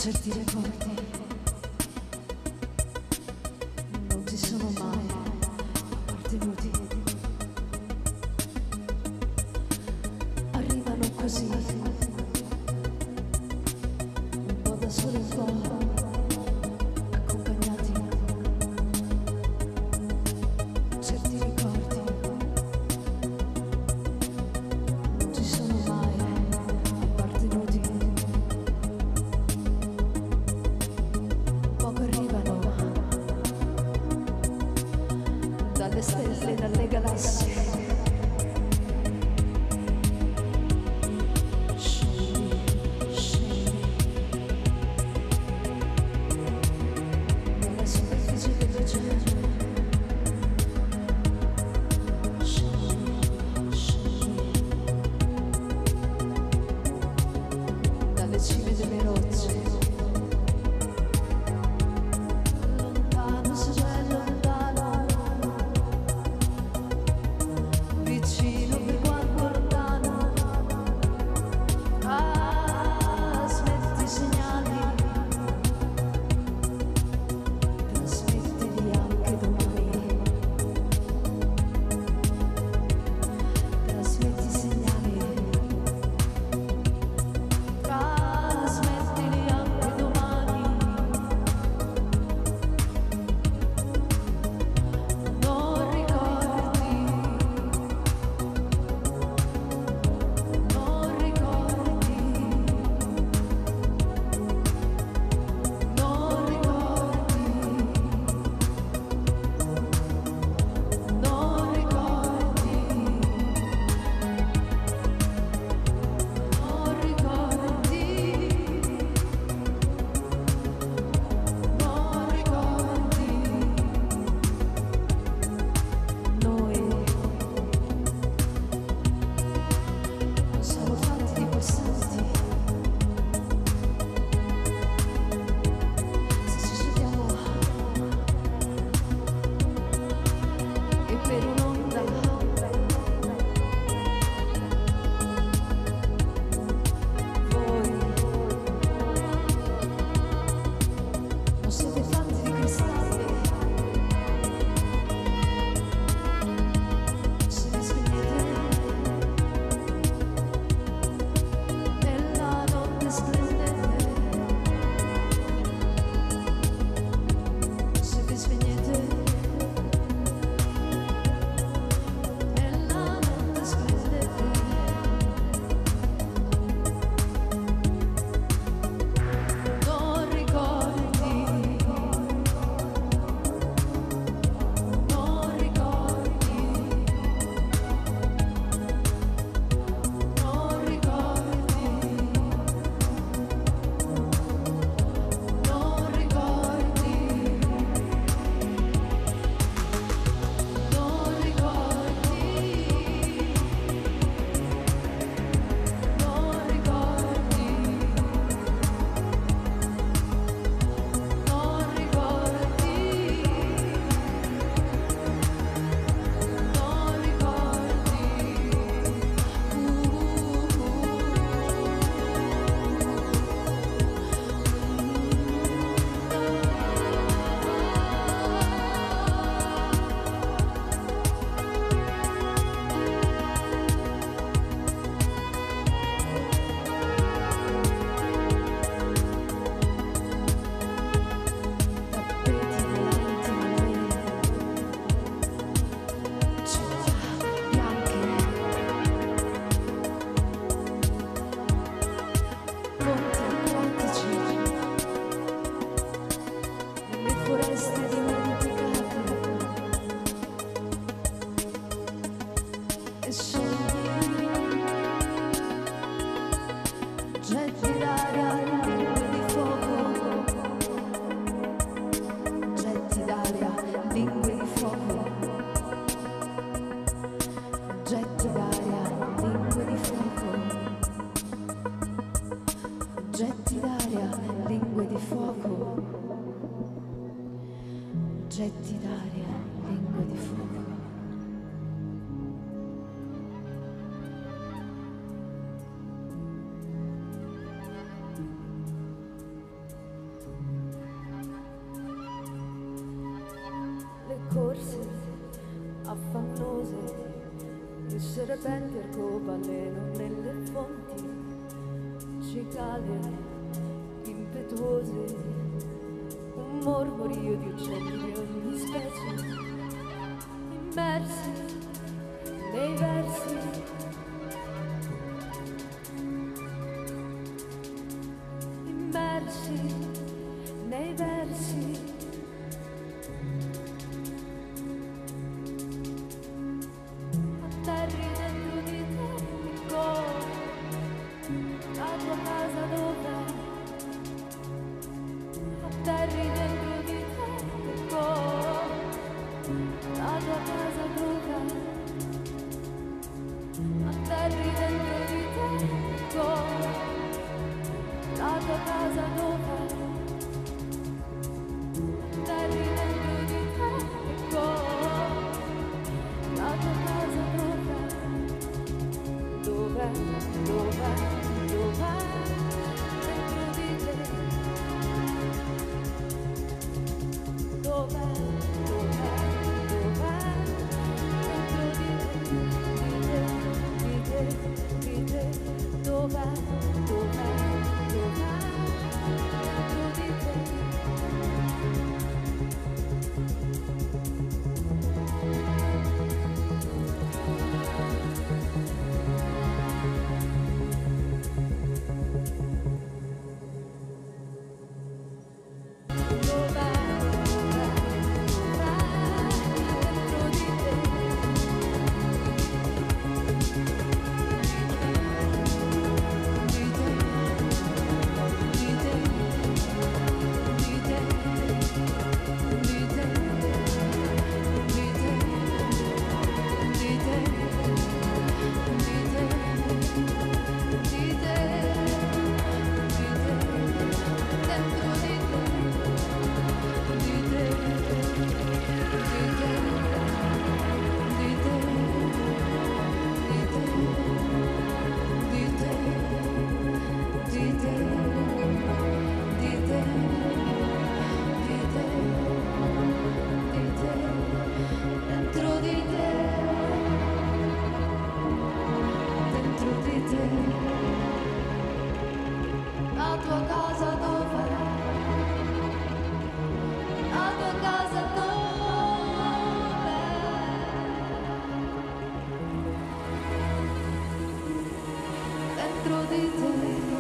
certi ricordi non ti sono mai appartenuti. Arrivano così, un po' da soli, un po' accompagnati. Certi ricordi non ti sono mai appartenuti. Poco arrivano dalle stelle, dalle galassie. Dalle cime delle rocce, lontano, se c'è lontano, vicino per quanto lontano, trasmetti segnali, trasmettili anche domani, trasmetti segnali. Trasmettili anche domani. Non ricordi, non ricordi, non ricordi, non ricordi, non ricordi. Non ricordi, noi non siamo fatti di passanti. Se ci sediamo e per un'onda voi non siete fatti di cristalli. Se vi spegnete nella notte splendente, se vi spegnete nella notte splendente, non ricordi, non ricordi, non ricordi, non ricordi, non ricordi, non ricordi, non ricordi, non tappeti volanti nere, città bianche, ponti acquatici, le foreste dimenticate e sogni, getti d'aria, lingue di fuoco, getti d'aria, lingue di fuoco, getti d'aria, lingue di fuoco, getti d'aria, lingue di fuoco, getti d'aria, lingue di fuoco. serpenti arcobaleno nelle fonti cicale impetuose, un mormorio di uccelli di ogni specie immersi nei versi, immersi nei versi. Atterri dentro di te, piccolo, la tua casa dov'è? Atterri dentro di te, piccolo, la tua casa dov'è? Atterri dentro di te, piccolo, la tua casa dov'è? Atterri dentro di te, piccolo, la tua casa dov'è? Dov'è? Dov'è? Dov'è? Dentro di te. Dov'è? Dov'è? Dov'è? Dentro di te. Di te, di te, di te. Dov'è? Dov'è? Dov'è? Dentro di te. La tua casa dov'è? La tua casa dov'è? Dentro di te.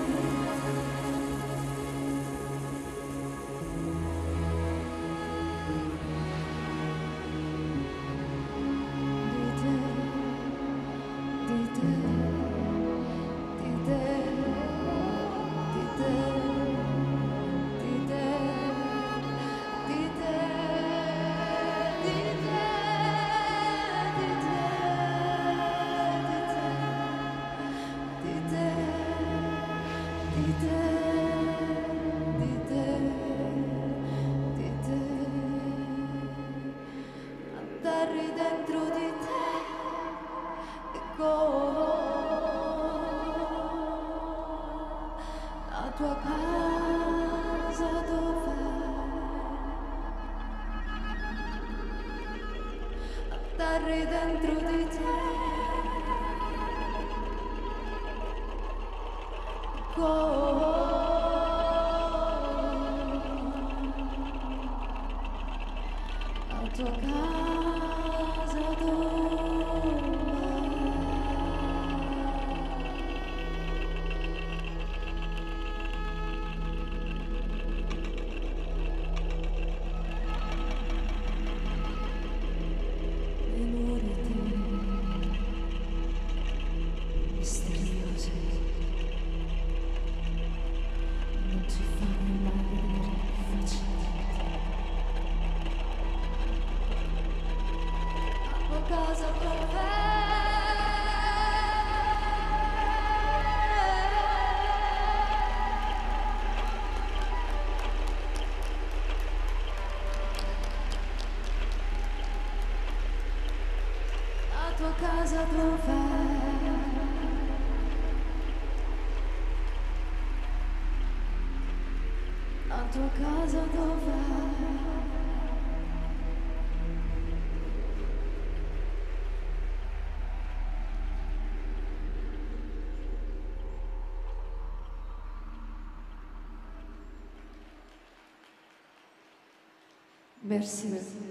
Atterri dentro di te e la tua casa dov'è? Atterri dentro di te e la tua casa dov'è? Le nuvole misteriose non ci fanno mai vedere facilmente. La tua casa dov'è? La tua casa dov'è? La tua casa dov'è? Merci.